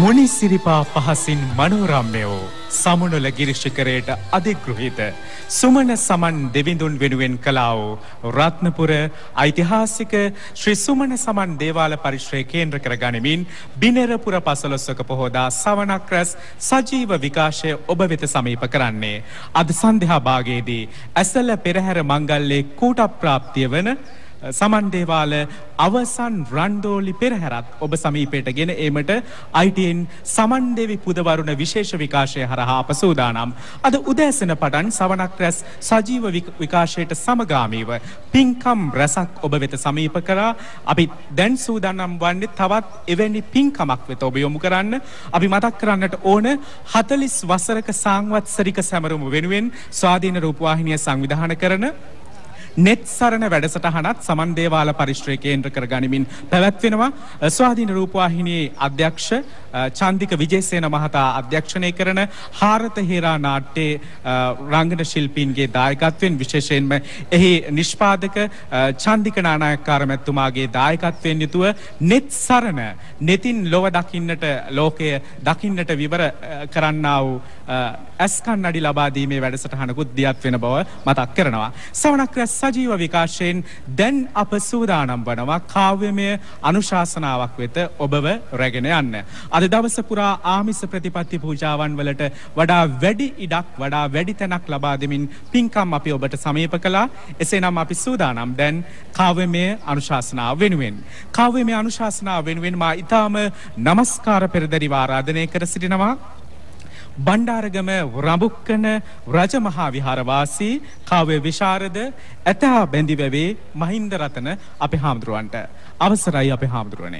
මුනිසිරිපා පහසින් මනෝරම්‍යෝ සමුණුල ගිරිශිකරයට අධිග්‍රහිත සුමන සමන් දෙවිඳුන් වෙනුවෙන් කලාවෝ රත්නපුර ඓතිහාසික ශ්‍රී සුමන සමන් දේවාල පරිශ්‍රය කේන්ද්‍ර කර ගනිමින් බිනරපුර පසළොස්වක පොහෝදා සවනක් රැස් සජීව විකාශය ඔබ වෙත සමීප කරන්නේ අද සන්ධ්‍යා භාගයේදී ඇසළ පෙරහැර මංගල්‍යයේ කූට ප්‍රාප්තිය වන සමන් දේවාල අවසන් රන්දෝලි පෙරහැරත් ඔබ සමීපයට ගෙන ඒමට ITN සමන් දෙවි පුදවරුණ විශේෂ විකාශය හරහා අප සූදානම්. අද උදෑසන පටන් සවනක් රැස් සජීව විකාශයට සමගාමීව පින්කම් රැසක් ඔබ වෙත සමීප කරා. අපි දැන් සූදානම් වන්නේ තවත් එවැනි පින්කමක් වෙත ඔබ යොමු කරන්න. අපි මතක් කරන්නට ඕන 40 වසරක සාංවත්සරික සැමරුම වෙනුවෙන් ස්වාධීන රූපවාහිනිය සංවිධානය කරන නෙත් සරණ වැඩසටහනත් සමන් දේවාල පරිශ්‍රය කේන්ද්‍ර කර ගනිමින් පැවැත්වෙනවා. ස්වාධීන රූපවාහිනියේ අධ්‍යක්ෂ චන්දික විජේසේන මහතා අධ්‍යක්ෂණය කරන හාරත හේරා නාට්‍යයේ රංගන ශිල්පීන්ගේ දායකත්වයෙන් විශේෂයෙන්ම එහි නිෂ්පාදක චන්දික නානායක්කාර මැතිතුමාගේ දායකත්වයෙන් යුතුව නෙත් සරණ නෙතින් ලොව දකින්නට ලෝකය දකින්නට විවර කරන්නා වූ ඇස්කන්නඩි ලබා දීමේ වැඩසටහනකුත් දියත් වෙන බව මතක් කරනවා. සවනක් රැස් සජීව විකාශයෙන් දැන් අප සූදානම් වනවා කාව්‍යමය අනුශාසනාවක් වෙත ඔබව රැගෙන යන්න. අද දවස පුරා ආමිස ප්‍රතිපත්ති පූජාවන් වලට වඩා වැඩි ඉඩක් වඩා වැඩි තැනක් ලබා දෙමින් පින්කම් අපි ඔබට සමීප කළා. එසේනම් අපි සූදානම් දැන් කාව්‍යමය අනුශාසනාව වෙනුවෙන්. කාව්‍යමය අනුශාසනාව වෙනුවෙන් මා ඊටාම নমස්කාර පෙරදරි ආරාධනය කර සිටිනවා. බණ්ඩාරගම රඹුක්කන රජමහා විහාරවාසී කාව්‍ය විශාරද ඇතා බැඳිවැවේ මහින්ද රතන අපේ හාමුදුරුවන්ට අවසරයි අපේ හාමුදුරුවනේ.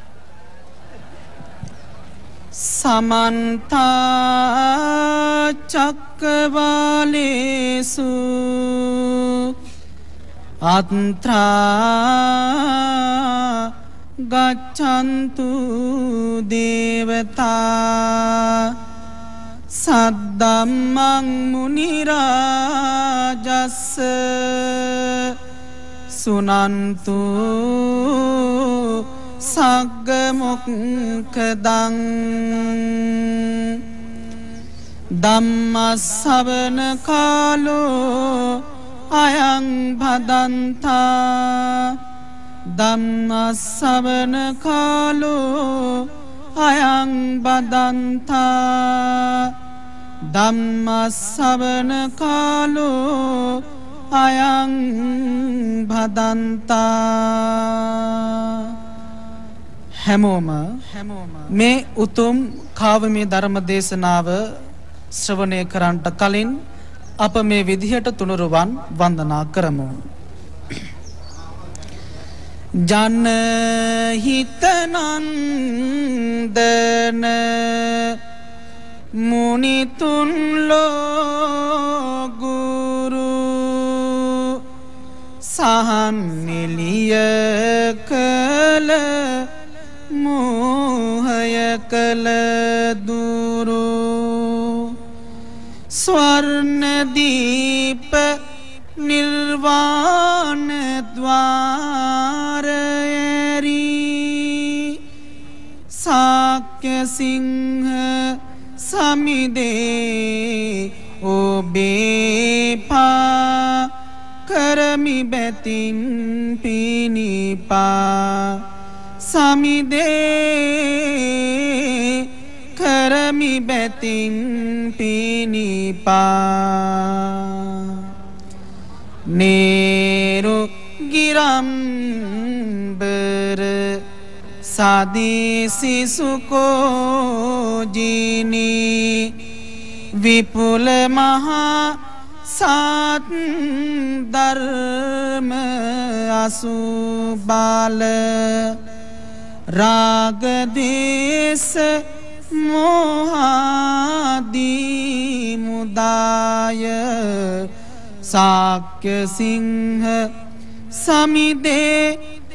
සමන්ත චක්කවාලේසු අත්‍රා ගච්ඡන්තු දේවතා සද්දම්මං මුනි රාජස්ස සුනන්තු සග්ග මොක්ඛදං ධම්මස්සවන කාලෝ අයං භදන්තා ධම්මස්සවන කාලෝ අයං බදන්තා ධම්මස්සවන කාලෝ අයං භදන්තා. හැමෝම මේ උතුම් කාව්‍යමය ධර්ම දේශනාව ශ්‍රවණය කරන්නට කලින් අප මේ විදිහට තුනුරුවන් වන්දනා කරමු. ජනහිතනන්දන මුනිතුන් ලෝගුරු සහන්නිලිය කළ මෝහය කළ දුරු ස්වර්ණදීප නිර්වාණ ද්වාරයරි සාක්‍ය සිංහ සමිදේ ඔබේ පා කරමි බැතින් පිනිපා සමිදේ කරමි බැතින් පිනිපා නේරු ගිරම්බර සදීසි සුකෝජිනී විපුල මහා සත් ධර්ම අසුබාල රාගදේශ මොහාදී මුදාය සාක්‍ය සිංහ සමිදේ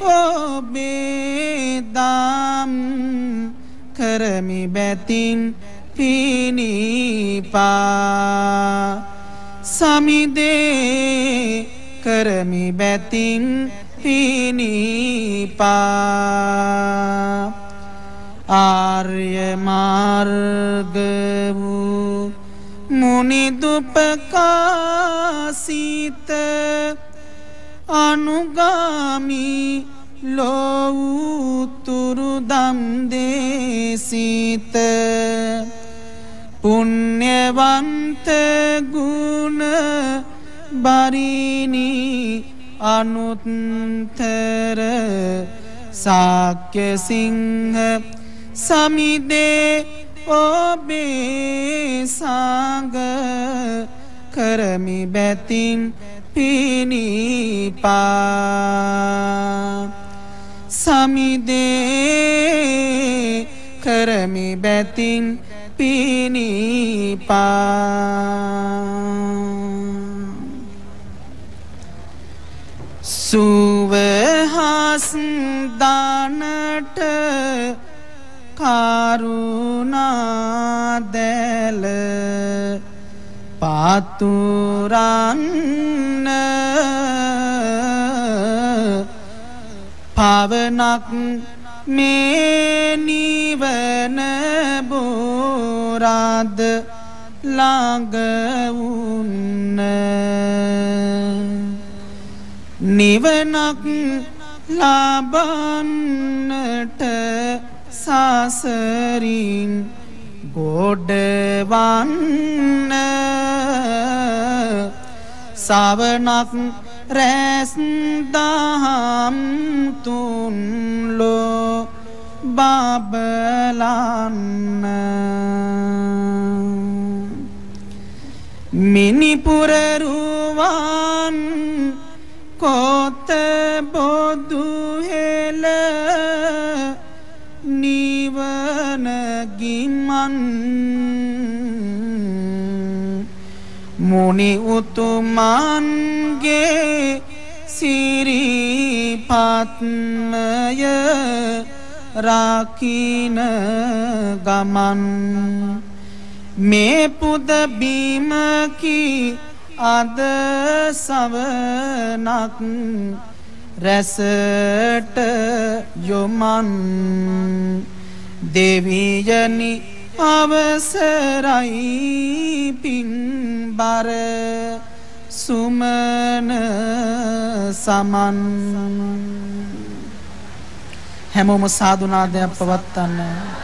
ඔබේ දම් කරමි බැතින් පිනිපා සමිදේ කරමි බැතින් පිනිපා ආර්ය මාර්ග වූ මුනි දුපකාසිත අනුගාමී ලෝතුරු දම් දේසිත පුණ්‍යවන්ත ගුණ බරිනි අනුත්තර සාක්‍ය සිංහ සමිදේ ඔබේ සංග කරමි බැතින් පිනිපා සමිදේ කරමි බැතින් පිනිපා සුවහස් දානට කරුණා දැල පාතුරන්න පවනක් මේ නිවන බෝරාද ළඟ වුන්න නිවනක් ලබන්නට සසරින් ගොඩවන්න සවනක් රැස් දහම් තුන්ලෝ බබලන්න මිනිපුරරුවන් කොත බොදු හෙල නිවන ගිමන් මුනි උතුමන්ගේ සිරිපත්මය රකින ගමන් මේ පුද බිමකි අද සවනක් රැසට යොමන් දෙවියනි අවසරයි පින්බර සුමන සමන් හැමෝම සාදුනාදයක් පවත්වන්න.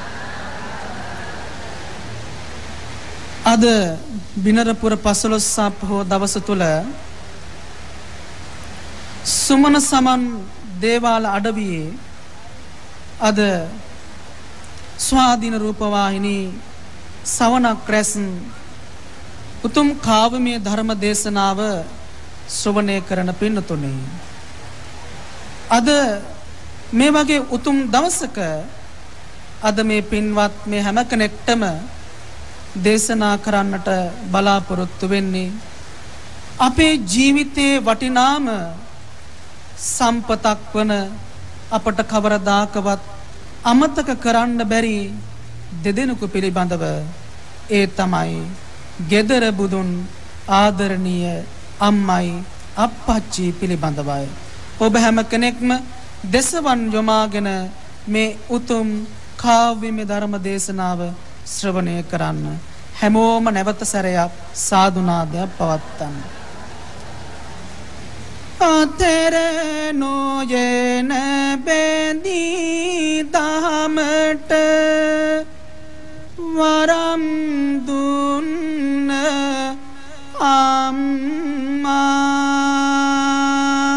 අද බිනරපුර 15 පොහොව දවස තුල සුමන සමන් දේවාල අඩවියේ අද ස්වාධීන රූපවාහිනී සවනක් රැස් උතුම් කාව්‍යමය ධර්ම දේශනාව ශ්‍රවණය කරන පින්නතුනේ අද මේ වගේ උතුම් දවසක අද මේ පින්වත් මේ හැම කෙනෙක්ටම දේශනා කරන්නට බලාපොරොත්තු වෙන්නේ අපේ ජීවිතයේ වටිනාම සම්පතක් වන අපට කවරදාකවත් අමතක කරන්න බැරි දෙදෙනෙකු පිළිබඳව ඒ තමයි ගෙදර බුදුන් ආදරණීය අම්මයි අප්පච්චි පිළිබඳවයි. ඔබ හැම කෙනෙක්ම දසවන් යොමාගෙන මේ උතුම් කාව්‍යමය ධර්ම දේශනාව ශ්‍රවණය කරන්න. හැමෝම නැවත සැරයක් සාදුනාදයක් පවත්වන්න. අතර නොයන බැඳී දහමට වරම් දුන්න අම්මා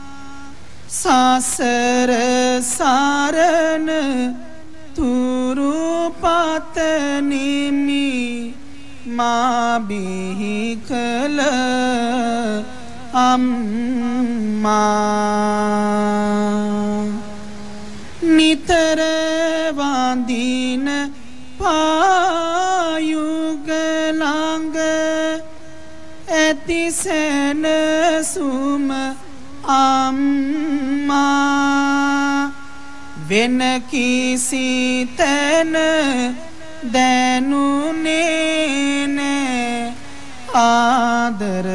සසර සරණ තුරු පතනිමි මා බිහි කළ අම්මා නිතර වඳින පායුග ළඟ ඇති සැනසුම අම්මා වෙන කිසි තැන දැනුනේ නෑ ආදර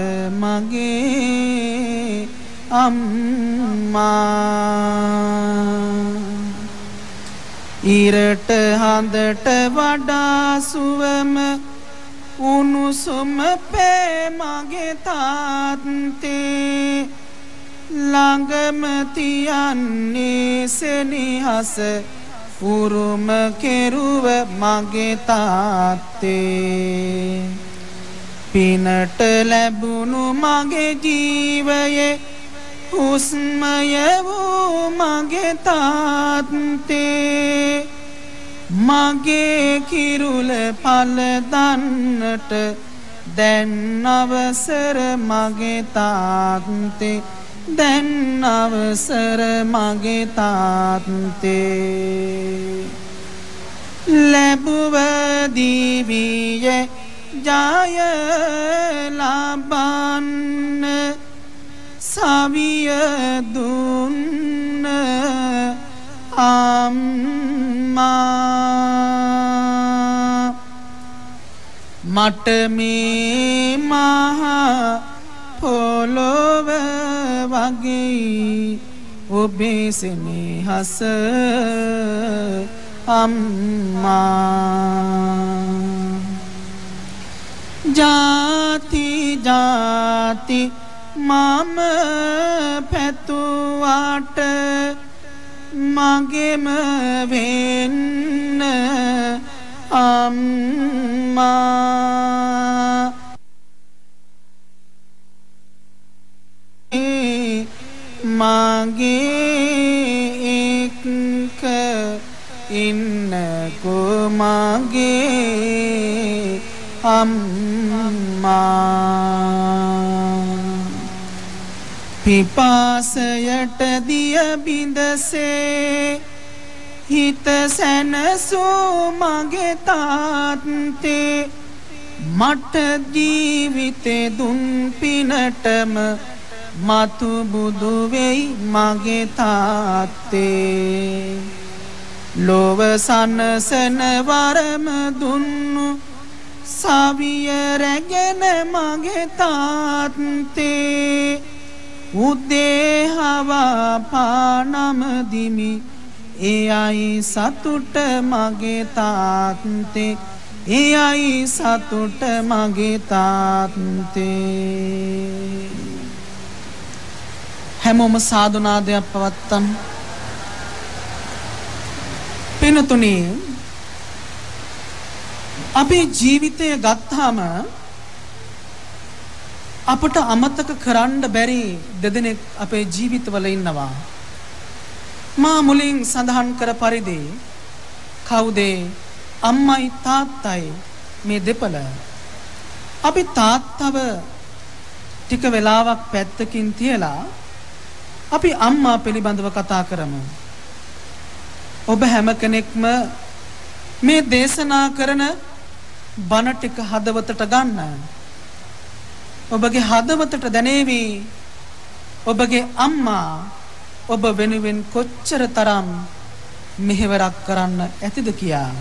මගේ අම්මා ඉරට හඳට වඩා සුවම උණුසුම පේ මගේ තාත්තේ ළඟම තියන්නේ සෙනෙහස උරුම කෙරුව මගේ තාත්තේ පිනට ලැබුණු මගේ ජීවයේ හුස්මය වූ මගේ තාත්තේ මගේ කිරුල පල දන්නට දැන් අවසර මගේ තාත්තේ දැන් අවසර මගේ තාත්තේ ලැබුව දිවියේ ජය ලබන්න සවිය දුන්න අම්මා මට මේ මහා පොළොව වගේ ඔබේ සෙනෙහස අම්මා ජාති ජාති මම පැතුවාට මගේම වෙන්න අම්මා මගේ එක්ක ඉන්නකෝ මගේ අම්මා පිපාසයට දිය බිඳසේ හිත සැනසූ මගේ තාත්තේ මට ජීවිතේ දුන් පිනටම මතු බුදු වෙයි මගේ තාත්තේ ලොව සනසන වරම දුන්නු සවිය රැගෙන මගේ තාත්තේ උදේ හවා පානම දිමි එයයි සතුට මගේ තාත්තේ එයයි සතුට මගේ තාත්තේ හැමෝම සාදුනාදයක් පවත්තම් පිනතුනි අපේ ජීවිතය ගත්තාම අපට අමතක කරන්න බැරි දෙදෙනෙක් අපේ ජීවිතවල ඉන්නවා මා මුලින් සඳහන් කර පරිදි කවුද අම්මයි තාත්තයි මේ දෙපළ අපි තාත්තව ටික වෙලාවක් පැත්තකින් තියලා අපි අම්මා පිළිබඳව කතා කරමු ඔබ හැම කෙනෙක්ම මේ දේශනා කරන බණ ටික හදවතට ගන්න ඔබගේ හදවතට දැනේවි ඔබගේ අම්මා ඔබ වෙනුවෙන් කොච්චර තරම් මෙහෙවරක් කරන්න ඇතිද කියා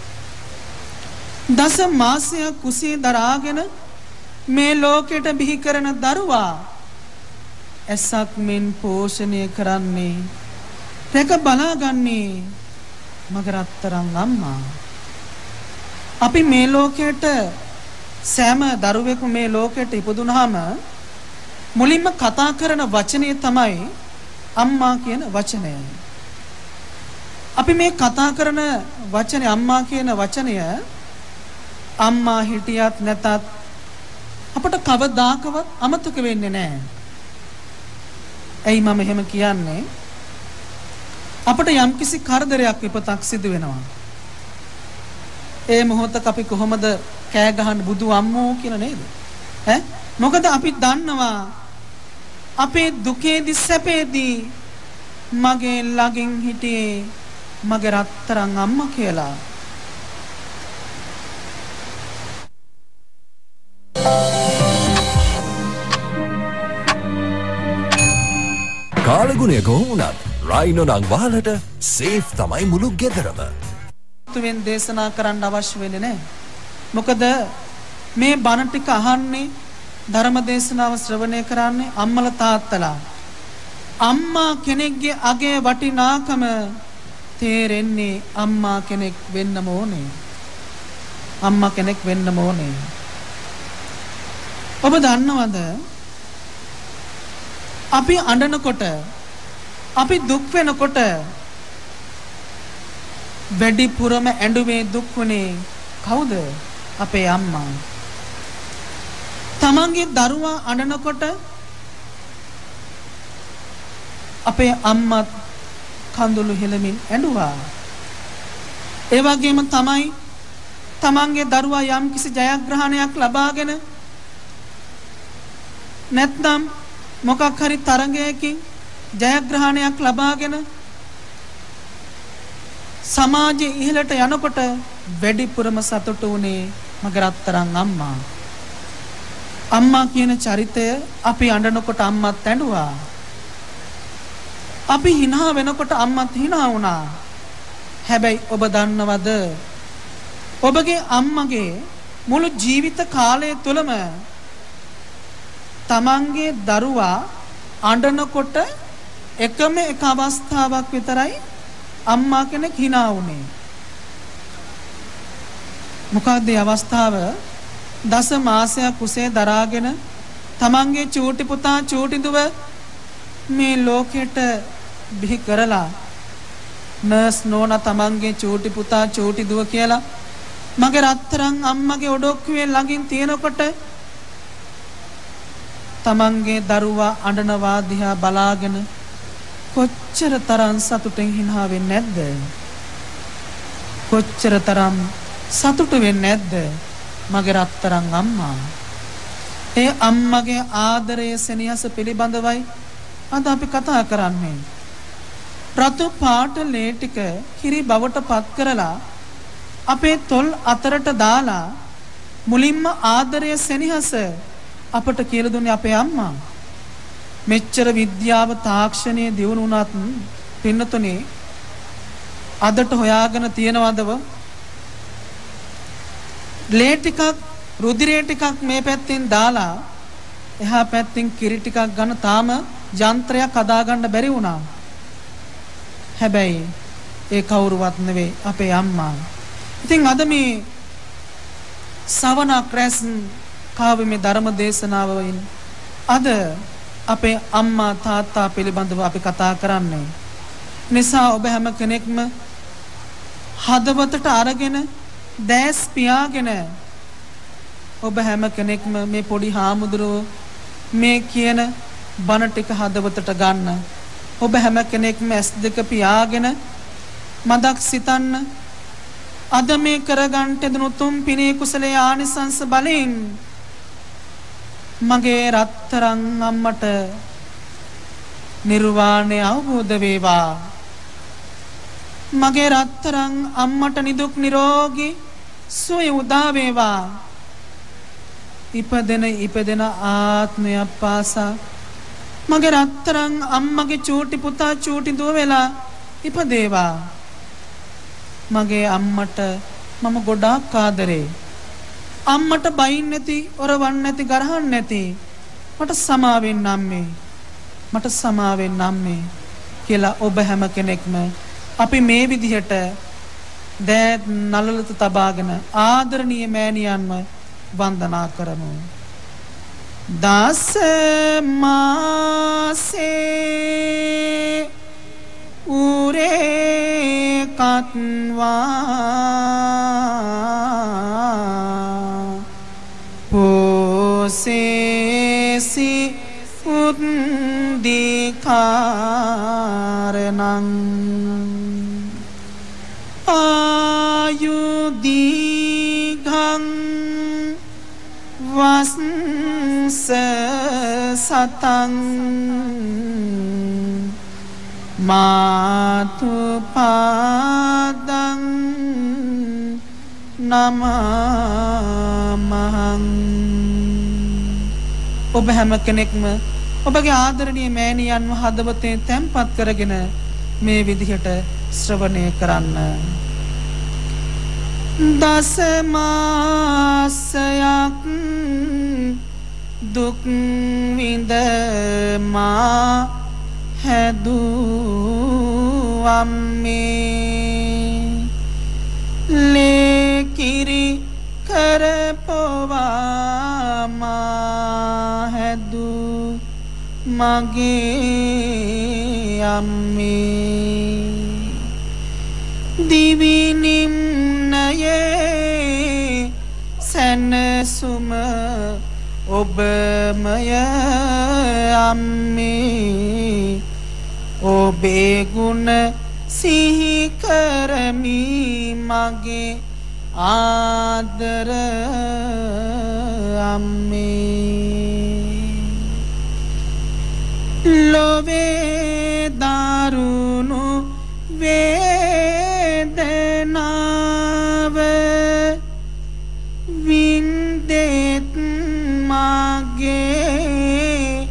දස මාසයක් කුසේ දරාගෙන මේ ලෝකෙට බිහි කරන දරුවා ඇසක් මෙන් පෝෂණය කරන්නේ රැක බලාගන්නේ මගේ රත්තරන් අම්මා අපි මේ ලෝකෙට සෑම දරුවෙකු මේ ලෝකෙට ඉපදුනහම මුලින්ම කතා කරන වචනය තමයි අම්මා කියන වචනය. අපි මේ කතා කරන වචනේ අම්මා කියන වචනය අම්මා හිටියත් නැතත් අපට කවදාකවත් අමතක වෙන්නේ නැහැ. ඇයි මම එහෙම කියන්නේ? අපට යම්කිසි කරදරයක් විපතක් සිදු වෙනවා. ඒ මොහොතක අපි කොහොමද කෑ ගහන්න බුදු අම්මෝ කියලා නේද? මොකද අපි දන්නවා අපේ දුකේදී සැපේදී මගේ ළඟින් හිටියේ මගේ රත්තරන් අම්මා කියලා. කාලගුණය කොහොමුණත් රයිනෝ නම් වහලට සේෆ් තමයි මුළු ගෙදරම. තුෙන් දේශනා කරන්න අවශ්‍ය වෙන්නේ නැහැ. මොකද මේ බණ ටික අහන්නේ ධර්ම දේශනාව ශ්‍රවණය කරන්නේ අම්මලා තාත්තලා. අම්මා කෙනෙක්ගේ අගේ වටිනාකම තේරෙන්නේ අම්මා කෙනෙක් වෙන්නම ඕනේ. අම්මා කෙනෙක් වෙන්නම ඕනේ. ඔබ දන්නවද? අපි අඬනකොට, අපි දුක් වෙනකොට වැඩිපුරම ඇඬුවේ දුක් වුණේ කවුද? අපේ අම්මා. තමන්ගේ දරුවා අඬනකොට අපේ අම්මා කඳුළු හෙලමින් ඇඬුවා. ඒ වගේම තමයි තමන්ගේ දරුවා යම් කිසි ජයග්‍රහණයක් ලබාගෙන නැත්නම් මොකක් හරි තරගයකින් ජයග්‍රහණයක් ලබාගෙන සමාජයේ ඉහළට යනකොට වැඩිපුරම සතුටු වුණේ මගේ රත්තරන් අම්මා. අම්මා කියන චරිතය අපි අඬනකොට අම්මත් ඇඬුවා. අපි hina වෙනකොට අම්මත් hina වුණා. හැබැයි ඔබ දන්නවද? ඔබගේ අම්මගේ මුළු ජීවිත කාලය තුලම තමන්ගේ දරුවා අඬනකොට එකම එක අවස්ථාවක් විතරයි අම්මා කෙනෙක් hina වුණේ. මොකක්ද ඒ අවස්ථාව? දස මාසයක් කුසේ දරාගෙන තමන්ගේ චූටි පුතා චූටි දුව මේ ලෝකෙට බිහි කරලා නර්ස් නෝනා තමන්ගේ චූටි පුතා චූටි දුව කියලා මගේ රත්තරන් අම්මගේ ඔඩොක්කුවේ ළඟින් තියෙනකොට තමන්ගේ දරුවා අඬනවා දිහා බලාගෙන කොච්චර තරම් සතුටින් hina වෙන්නේ නැද්ද? කොච්චර තරම් සතුටු වෙන්නේ නැද්ද මගේ රත්තරන් අම්මා? ඒ අම්මගේ ආදරයේ සෙනෙහස පිළිබඳවයි අද අපි කතා කරන්නේ. රතු පාට ලේ ටික කිරි බවට පත් කරලා අපේ තොල් අතරට දාලා මුලින්ම ආදරයේ සෙනෙහස අපට කියලා දුන්නේ අපේ අම්මා. මෙච්චර විද්‍යාව තාක්ෂණයේ දියුණු වුණත් පින්නතුනේ අදට හොයාගෙන තියනවදව ලේ ටිකක් රුධිරය ටිකක් මේ පැත්තෙන් දාලා එහා පැත්තෙන් කිරි ටිකක් ගන්න තාම යන්ත්‍රයක් හදාගන්න බැරි වුණා. හැබැයි ඒ කවුරුවත් නෙවෙයි අපේ අම්මා. ඉතින් අද මේ සවනා ක්‍රැස් කාවේ මේ ධර්ම දේශනාවෙන් අද අපේ අම්මා තාත්තා පිළිබඳව අපි කතා කරන්නේ. නිසා ඔබ හැම කෙනෙක්ම හදවතට අරගෙන දැස් පියාගෙන ඔබ හැම කෙනෙක්ම මේ පොඩි හාමුදුරුවෝ මේ කියන බණ ටික හදවතට ගන්න. ඔබ හැම කෙනෙක්ම S2 පියාගෙන මදක් සිතන්න. අද මේ කරගන්න දෙන උතුම් පිනේ කුසලයේ ආනිසංස බලෙන් මගේ රත්තරන් අම්මට නිර්වාණය අවබෝධ වේවා. මගේ රත්තරන් අම්මට නිදුක් නිරෝගී සුවය උදා වේවා. ඉපදෙන ආත්මය පාසා මගේ රත්තරන් අම්මගේ චූටි පුතා චූටි දුව වෙලා ඉපදේවා. මගේ අම්මට මම ගොඩාක් ආදරේ. අම්මට බයින් නැති, ඔරවන්න නැති, ගරහන්න නැති. මට සමාවෙන්න අම්මේ. මට සමාවෙන්න අම්මේ කියලා ඔබ හැම කෙනෙක්ම අපි මේ විදිහට දෑත් නළලත තබාගෙන ආදරණීය මෑණියන්ව වන්දනා කරමු. දස මාසේ උරේ කත්වා පෝසේසි උද්දිකාරණං ආයුදීඝං වස්ස සතං මාතු පාදං නමමහං. ඔබ හැම කෙනෙක්ම ඔබගේ ආදරණීය මෑණියන්ව හදවතේ තැන්පත් කරගෙන මේ විදිහට ශ්‍රවණය කරන්න. දස මාසයක් දුක් විඳ මා හැදූ අම්මේ කරපොවා මා හැදු මගේ අම්මේ දිවිනිම්නයේ සැනසුම ඔබමය අම්මේ ඔබේ ගුණ සිහි කරමි මගේ ආදර අම්මේ ලොවේ දරුණු වේදනාව වින්දෙත් මගේ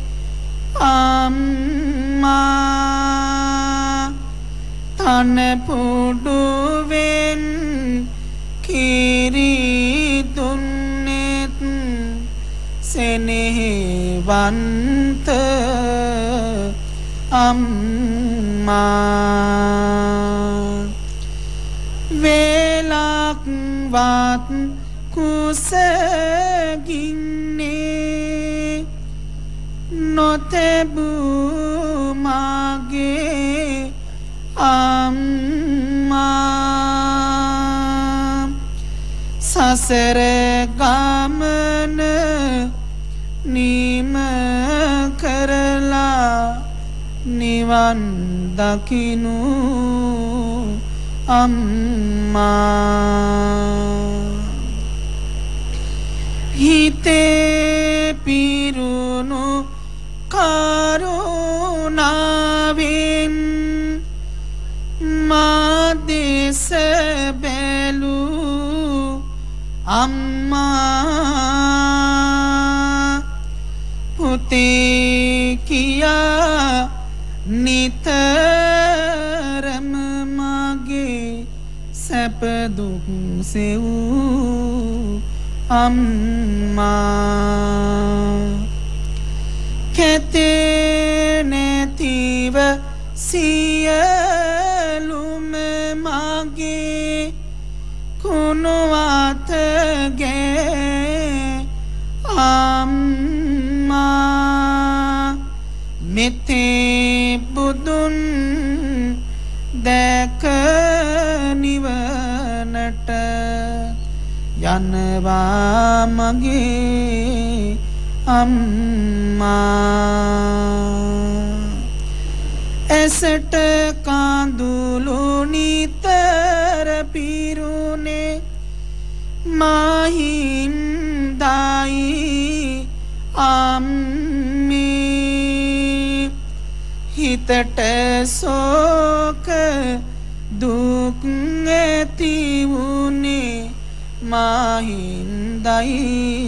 අම්මා තන පුඩුවෙන් කිරි දුන්නෙත් සෙනෙහවන්ත අම්මා වේලක්වත් කුසගින්නේ නොතැබූ මගේ අම්මා සසර ගමන නිම කරලා නිවන් දකිනු අම්මා හිතේ පිරුණු කරුණාවෙන් මා දෙස බැලූ අම්මා පුතේ කියා නිතරම මගේ සැප දුක් සෙවූ අම්මා කැතේ නැතිව සියලුම මගේ කුණු අතගේ අම්මා මෙතේ බුදුන් දැක නිවනට යනවා මගේ අම්මා ඇසට කඳුළු නිතර පිරුණේ මහින්දයි අම්මේ හිතට සෝක දුක් ඇති වුනේ මහින්දයි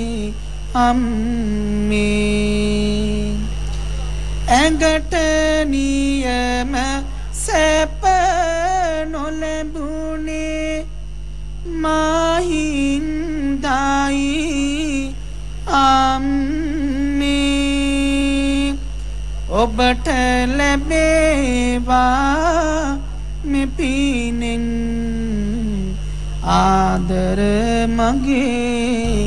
අම්මේ ඇඟට නියම සැප නොලැබුණේ මහින්දයි අම්මේ ඔබට ලැබේවා මෙපිනෙන් ආදර මගේ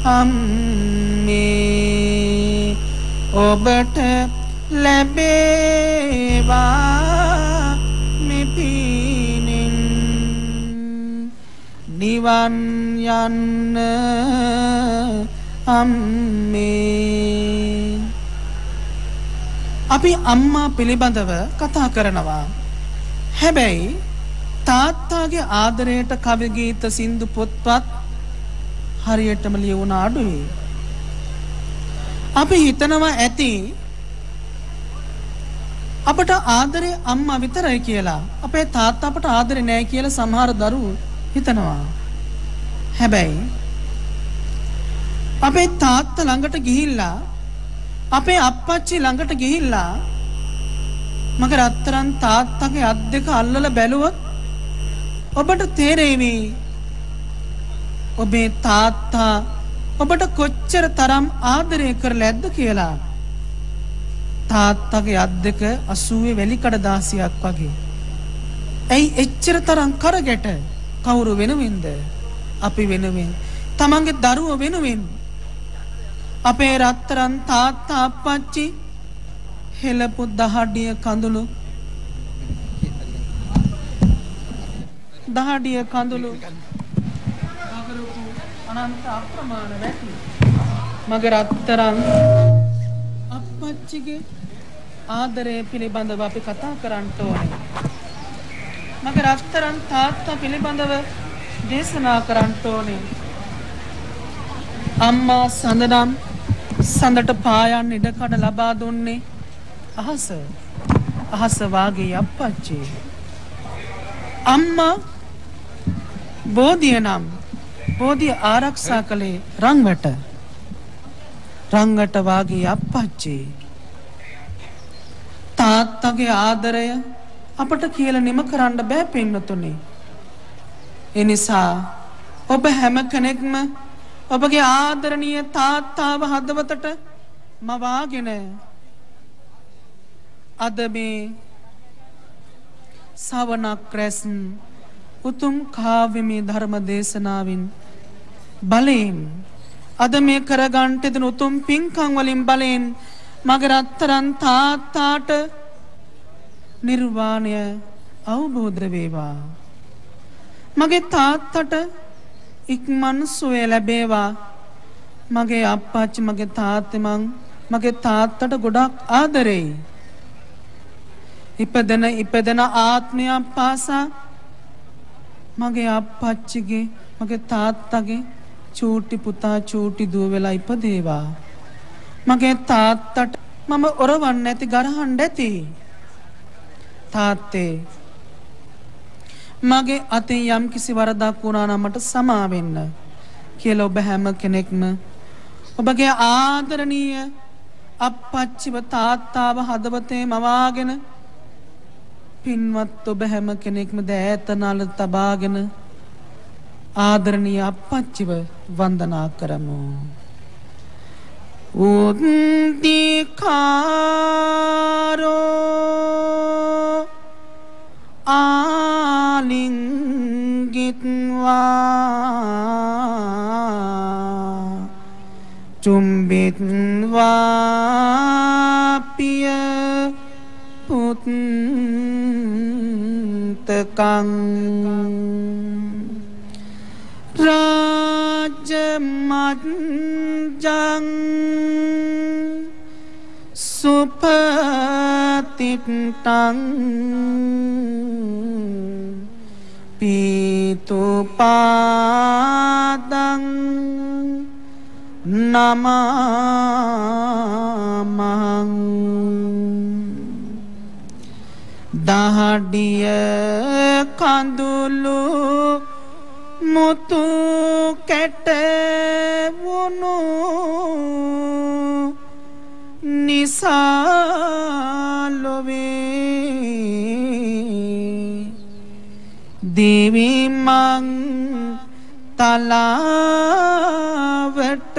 අම්මේ ඔබට ලැබේවා මෙපිනෙන් නිවන් යන්න අම්මේ අපි අම්මා පිළිබඳව කතා කරනවා. හැබැයි තාත්තාගේ ආදරයට කවි ගීත සින්දු පොත්පත් හරියටම ලියවුණ අඩුයි. අපි හිතනවා ඇති අපට ආදරේ අම්මා විතරයි කියලා. අපේ තාත්තා අපට ආදරේ නැහැ කියලා සමහර දරුවෝ හිතනවා. හැබැයි අපේ තාත්තා ළඟට ගිහිල්ලා අපේ අප්පච්චි ළඟට ගිහිල්ලා මගේ රත්තරන් තාත්තගේ අත් දෙක අල්ලලා බැලුවොත් ඔබට තේරෙවි ඔබේ තාත්තා ඔබට කොච්චර තරම් ආදරය කරලා ඇද්ද කියලා. තාත්තගේ අත් දෙක 80 වැලි කඩදාසියක් වගේ. ඇයි එච්චර තරම් කරගැට කවුරු වෙනුවෙන්ද? අපි වෙනුවෙන්. තමන්ගේ දරුව වෙනුවෙන් අපේ රත්තරන් තාත්තා අප්පච්චි හෙළපු දහඩිය කඳුළු නගරපු අනන්ත අප්‍රමාණ වැටි මගේ රත්තරන් අප්පච්චිගේ ආදරය පිළිබඳව අපි කතා කරන්න ඕනේ. මගේ රත්තරන් තාත්තා පිළිබඳව දේශනා කරන්න ඕනේ. අම්මා සඳනම් සඳට පායන් ඉඩකඩ ලබා දුන්නේ අහස වාගේ අප්පච්චි. අම්මා බෝධිය නම් බෝධිය ආරක්ෂා කළේ රංගට වාගේ අප්පච්චි. තාත්තගේ ආදරය අපට කියලා නිම කරන්න බෑ පින්නතුනේ. ඒ නිසා ඔබ හැම කෙනෙක්ම ඔබගේ ආදරණීය තාත්තාව හදවතට මවාගෙන අද මේ සවනක් රැස් උතුම් කාව්‍යමය ධර්ම දේශනාවෙන් බලයෙන් අද මේ කරගන්නට දෙන උතුම් පින්කම් වලින් බලයෙන් මගේ රත්තරන් තාත්තාට නිර්වාණය අවබෝධ වේවා. මගේ තාත්තට ඉක්මන් සුවය ලැබේවා. මගේ අප්පච්චි මගේ තාත්තේ මගේ තාත්තට ගොඩක් ආදරෙයි. ඉපදෙන ආත්මයක් පාසා මගේ අප්පච්චිගේ මගේ තාත්තගේ චූටි පුතා චූටි දුව වෙලා ඉපදේවා. මගේ තාත්තට මම ඔරවන්න නැති ගරහන්න ඇති. තාත්තේ මගේ අතින් යම් කිසි වරදක් වුණා නම් මට සමා වෙන්න කියලා ඔබ හැම කෙනෙක්ම ඔබගේ ආදරණීය අප්පච්චිව තාත්තාව හදවතේ මවාගෙන පින්වත් ඔබ හැම කෙනෙක්ම දෑතනල තබාගෙන ආදරණීය අප්පච්චිව වන්දනා කරමු. උද්දිකාරෝ ආලිංගිත්වා චුම්බිත්වා පිය පුත්තකං රාජමත්ජං සුපතිට්ටං පීතුපාදං නමමං දහඩිය කඳුළු මුතු කැටවුණු නිසාලොවේ දිවිමං තලාවට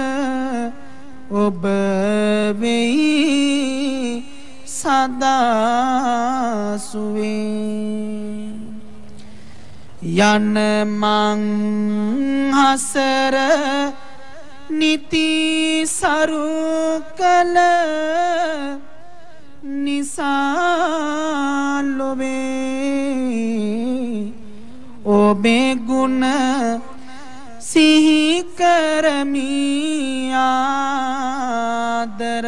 ඔබ වෙයි සදාසුවේ යන මං හසර නිති සරු කල නිසාලොවේ ඔබේ ගුණ සිහි කරමි ආදර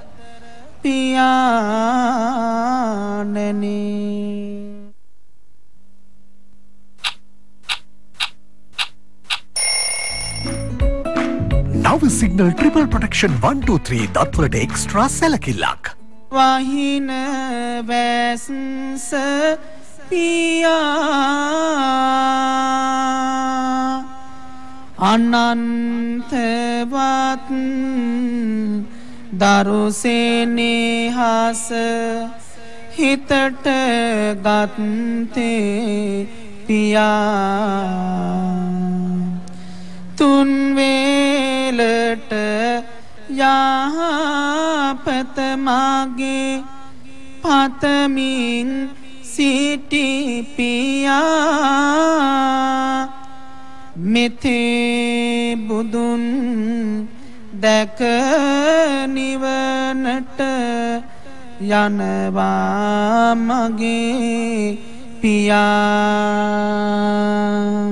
පියාණනි. නව සිග්නල් ට්‍රිපල් ප්‍රොටෙක්ෂන් 123 දත්වලට එක්ස්ට්‍රා සැලකිල්ලක්. වහින වැස්ස පියා අනන්තවත් දරුසේනහස හිතට ගත්තේ පියා තුන්වේලට යහපත මගේ පතමින් සිටි පියා මෙතේ බුදුන් දැක නිවනට යනවා මගේ පියා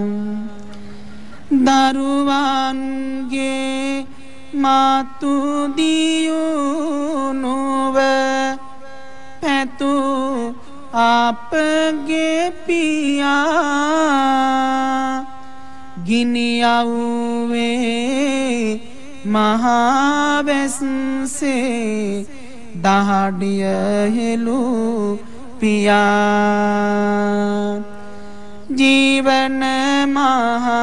දරුවන්ගේ මාතු දියුණුව පැතු අපගේ පියා ගිනි අවුවේ මහා වැස්සේ දහඩිය හෙළු පියා ජීවන මහා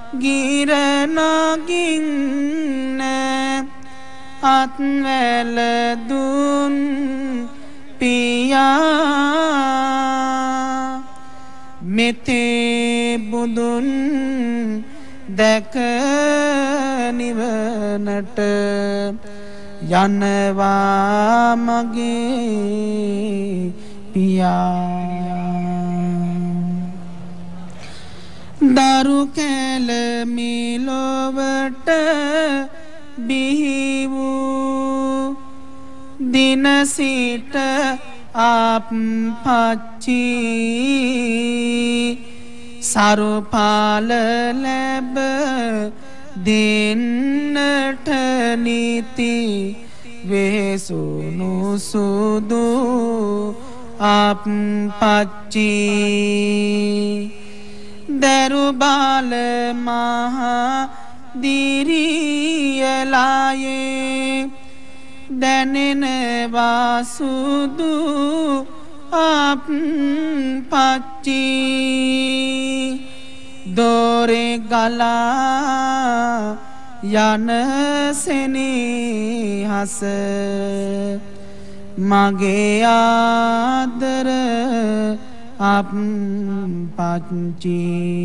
ගිරනගින්න අත්වැල දුන් පියා මෙතේ බුදුන් දැක නිවනට යනවා මගේ පියා දරු කැල මිලොවට බිහි වූ දින සිට අප්පච්චි සරුපාල ලැබ දෙන්නට නීති වෙසුණු සුදු අප්පච්චි දරු බාල මහා දිරියලායේ දැනෙනවා සුදු අප්පච්චි දොරේ ගලා යන සෙනෙහස මගේ ආදර අප්පච්චි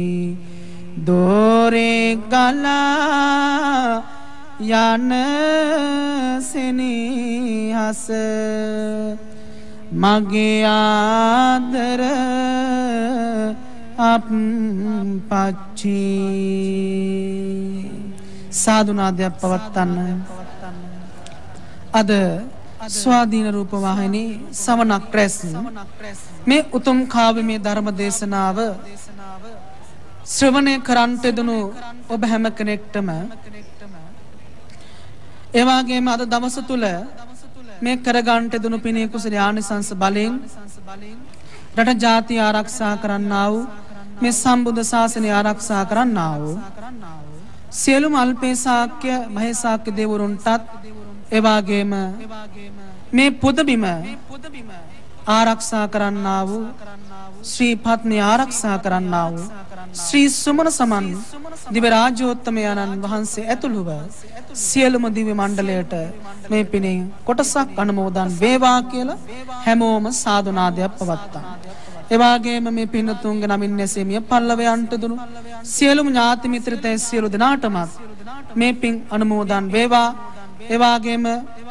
දොරේ ගලා යන සෙනෙහස මගේ ආදර අප්පච්චි සාදුනාදයක් පවත්වන්න අද ස්වාධීන රූප වාහිනී සවනක් රැස් මේ උතුම් කාව්‍යමය ධර්ම දේශනාව ශ්‍රවණය කරන්ට දුණු ඔබ හැම කෙනෙක්ටම ඒ වගේම අද දවස තුල මේ කරගන්ට දුණු පිනේ කුසල ආනිසංස බලෙන් රට ජාතිය ආරක්ෂා කරන්නා වූ මේ සම්බුද්ධ ශාසනය ආරක්ෂා කරන්නා වූ සියලුම අල්පේ ශාක්‍ය මහේ ශාක්‍ය දෙවරුන්ටත් ඒ වගේම මේ පුදබිම ආරක්ෂා කරන්නා වූ ශ්‍රී පත්නි ආරක්ෂා කරන්නා වූ ශ්‍රී සුමන සමන් දිව්‍ය රාජෝත්තමයන්න් වහන්සේ ඇතුළුව සියලුම දිව්‍ය මණ්ඩලයට මේ පිනේ කොටසක් අනුමෝදන් වේවා කියලා හැමෝම සාදුනාදයක් පවත්තා. ඒ වගේම මේ පින්නතුන්ගේ නමින් නැසී මිය පල්ලවයන්ට දුණු සියලුම ඥාති මිත්‍රතේ සියලු දෙනාටම මේ පින් අනුමෝදන් වේවා. ඒ වගේම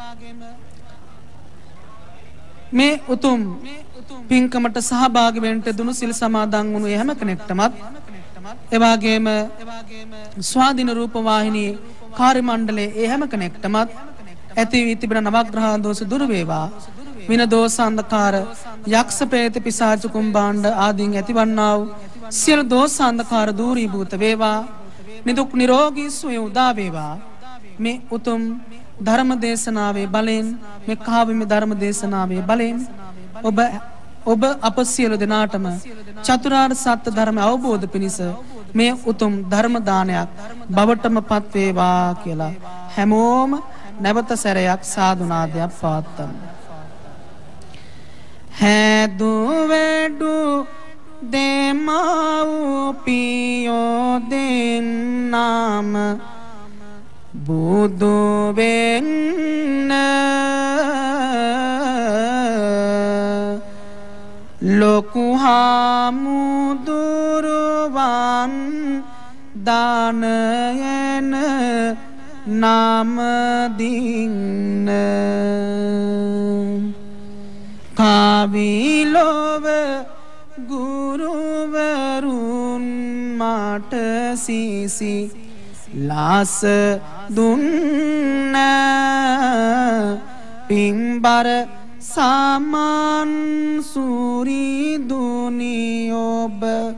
මේ උතුම් පින්කමට සහභාගී වෙන්න දුණු සිල් සමාදන් වුණු හැම කෙනෙක්ටමත් ඒ වගේම ස්වාධීන රූප වාහිනී කාර්ය මණ්ඩලයේ ඒ හැම කෙනෙක්ටමත් ඇති වී තිබෙන නවග්‍රහ දෝෂ දුරු වේවා. වින දෝෂ අන්ධකාර යක්ෂ ප්‍රේත පිසාච කුම්භාණ්ඩ ආදීන් ඇතිවන්නා වූ සියලු දෝෂ අන්ධකාර දූරීභූත වේවා. නිදුක් නිරෝගී සුවය උදා වේවා. මේ උතුම් ධර්ම දේශනාවේ බලෙන් මේ කාව්‍යමය ධර්ම දේශනාවේ බලෙන් ඔබ අප සියලු දෙනාටම චතුරාර්ය සත්‍ය ධර්ම අවබෝධ පිණිස මේ උතුම් ධර්ම දානයක් බවටම පත් වේවා කියලා හැමෝම නැවත සැරයක් සාදුනාදයක් පවත්වමු. හැදු වැඩු දෙමව්පියෝ දෙන්නාම බුදු වෙන්න ලොකු හාමුදුරුවන් දානයන නාම දින්න කාවිලොව ගුරුවරුන් මාට සීසි ලාස දුන්න පින්බර සාමන් සූරිදුනි ඔබ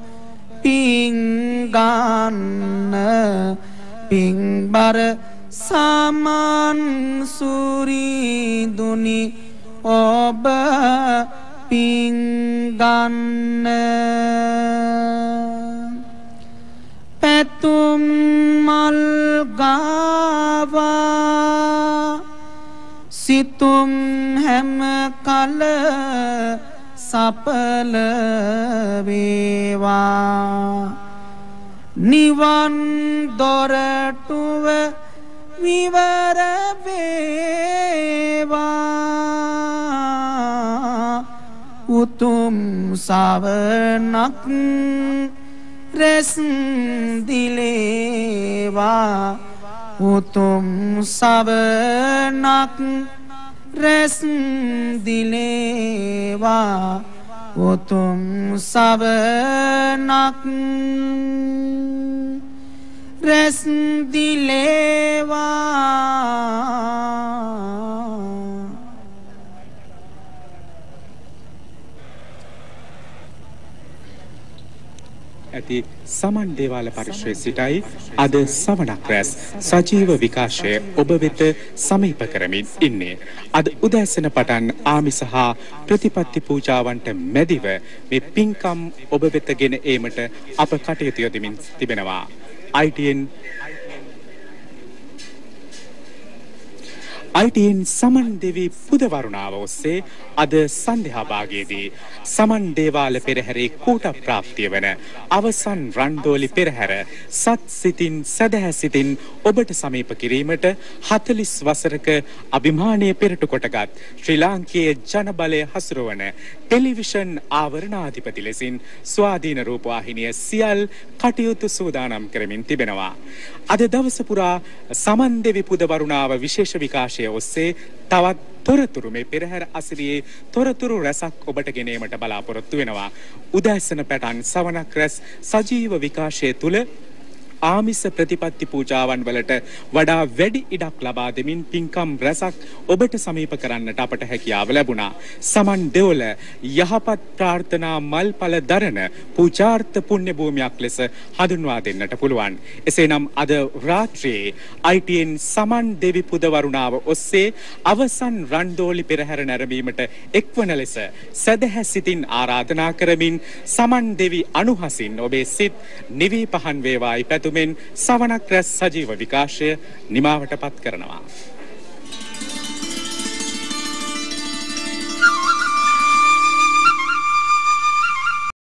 පිංගන්න පින්බර සාමන් සූරිදුනි ඔබ පිංගන්න පැතුම් මල් ගාවා සිතුම් හැම කල සපල වේවා නිවන් දොරටුව විවර වේවා උතුම් සවනක් රැස් දිලේවා උතුම් සවනක් රැස් දිලේවා උතුම් සවනක් රැස් දිලේවා ඇති සමන් දේවාල පරිශ්‍රයේ සිටයි අද සවනක් රැස් සජීව විකාශය ඔබ වෙත සමීප කරමින් ඉන්නේ. අද උදෑසන පටන් ආමිස හා ප්‍රතිපත්ති පූජාවන්ට මැදිව මේ පින්කම් ඔබ වෙත ගෙන ඒමට අප කටයුතු යොදමින් තිබෙනවා. ITN සමන් දෙවි පුද වරුණාව ඔස්සේ අද සන්ධ්‍යා භාගයේදී සමන් දේවාල පෙරහැරේ කූට ප්‍රාප්තිය වන අවසන් රන්දෝලි පෙරහැර සත් සිතින් සදහැ සිතින් ඔබට සමීප කිරීමට 40 වසරක අභිමානය පෙරටු කොටගත් ශ්‍රී ලාංකේය ජනබලය හසුරුවන ටෙලිවිෂන් ආවරණාධිපති ලෙසින් ස්වාධීන රූපවාහිනිය සියල් කටයුතු සූදානම් කරමින් තිබෙනවා. අද දවස පුරා සමන් දෙවි පුද වරුණාව විශේෂ විකාශය ඔස්සේ තවත් තොරතුරු මේ පෙරහැර අසිරියේ තොරතුරු රැසක් ඔබට ගෙනීමට බලාපොරොත්තු වෙනවා. උදෑසන පැටන් සවනක් රැස් සජීව විකාශය තුල ආමිස ප්‍රතිපත්ති පූජාවන් වලට වඩා වැඩි ඉඩක් ලබා දෙමින් පින්කම් රැසක් ඔබට සමීප කරන්නට අපට හැකියාව ලැබුණා. සමන් දෙවොල යහපත් ප්‍රාර්ථනා මල්පල දරන පූජාර්ථ පුණ්‍ය භූමියක් ලෙස හඳුන්වා දෙන්නට පුළුවන්. එසේනම් අද රාත්‍රියේ ITN සමන් දෙවි පුද වරුණාව ඔස්සේ අවසන් රන්දෝලි පෙරහැර නැරඹීමට එක්වන ලෙස සදහැ සිතින් ආරාධනා කරමින් සමන් දෙවි අනුහසින් ඔබේ සිත් නිවී පහන් වේවායි පැතුම් සවනක් රැස් සජීව විකාශය නිමාවට පත් කරනවා.